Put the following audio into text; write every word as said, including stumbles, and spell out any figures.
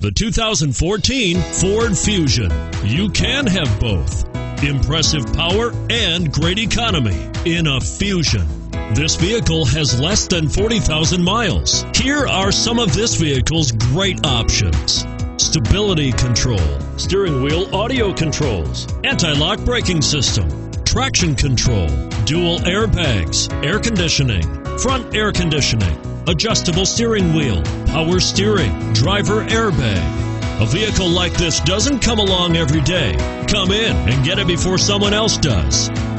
The two thousand fourteen Ford Fusion. You can have both. Impressive power and great economy in a Fusion. This vehicle has less than forty thousand miles. Here are some of this vehicle's great options: stability control, steering wheel audio controls, anti-lock braking system, traction control, dual airbags, air conditioning, front air conditioning, adjustable steering wheel, power steering, driver airbag. A vehicle like this doesn't come along every day. Come in and get it before someone else does.